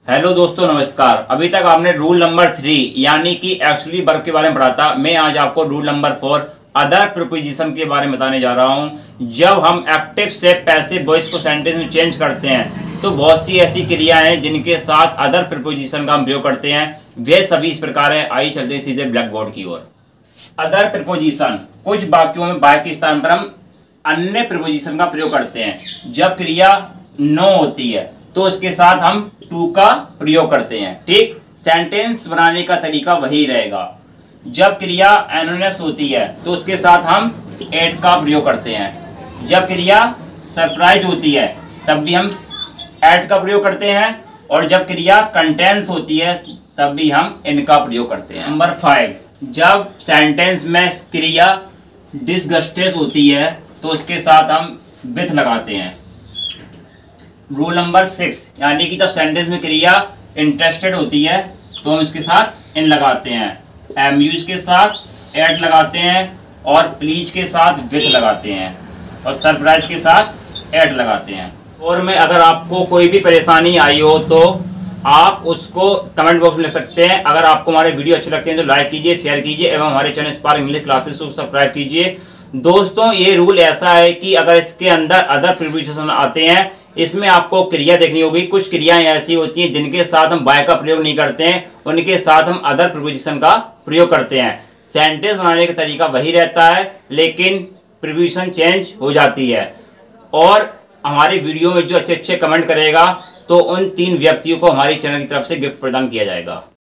Hello दोस्तों, नमस्कार। अभी तक आपने रूल नंबर 3 यानी कि एक्चुअली वर्ब के बारे में पढ़ा था। मैं आज आपको रूल नंबर 4 अदर प्रीपोजिशन के बारे में बताने जा रहा हूं। जब हम एक्टिव से पैसिव वॉइस को सेंटेंस में चेंज करते हैं तो बहुत सी ऐसी क्रियाएं हैं जिनके साथ अदर प्रीपोजिशन का हम प्रयोग करते हैं। वे सभी इस प्रकार हैं। आइए चलते हैं सीधे ब्लैक बोर्ड की ओर। अदर प्रीपोजिशन, कुछ वाक्यों में बाय के स्थान पर हम अन्य प्रीपोजिशन का प्रयोग करते हैं। जब क्रिया नो होती है तो उसके साथ हम टू का प्रयोग करते हैं। ठीक, सेंटेंस बनाने का तरीका वही रहेगा। जब क्रिया एनोनिमस होती है तो उसके साथ हम एट का प्रयोग करते हैं। जब क्रिया सरप्राइज होती है तब भी हम एट का प्रयोग करते हैं, और जब क्रिया कंटेंस होती है तब भी हम इन का प्रयोग करते हैं। नंबर 5, जब सेंटेंस में क्रिया डिसगस्टेड होती है तो उसके साथ हम विथ लगाते हैं। रूल नंबर 6, यानी कि जब सेंटेंस में क्रिया इंटरेस्टेड होती है तो हम इसके साथ इन लगाते हैं। एम्यूज के साथ एट लगाते हैं, और प्लीज के साथ विथ लगाते हैं, और सरप्राइज के साथ एट लगाते हैं। और में अगर आपको कोई भी परेशानी आई हो तो आप उसको कमेंट बॉक्स में लिख सकते हैं। अगर आपको हमारे वीडियो अच्छे लगते हैं तो लाइक कीजिए, शेयर कीजिए एवं हमारे चैनल स्पार्क इंग्लिश क्लासेस को सब्सक्राइब कीजिए। दोस्तों, ये रूल ऐसा है कि अगर इसके अंदर अदर प्रीपोजिशन आते हैं, इसमें आपको क्रिया देखनी होगी। कुछ क्रियाएं ऐसी होती हैं जिनके साथ हम बाय का प्रयोग नहीं करते हैं, उनके साथ हम अदर प्रीपोजिशन का प्रयोग करते हैं। सेंटेंस बनाने का तरीका वही रहता है, लेकिन प्रीपोजिशन चेंज हो जाती है। और हमारी वीडियो में जो अच्छे अच्छे कमेंट करेगा तो उन 3 व्यक्तियों को हमारी चैनल की तरफ से गिफ्ट प्रदान किया जाएगा।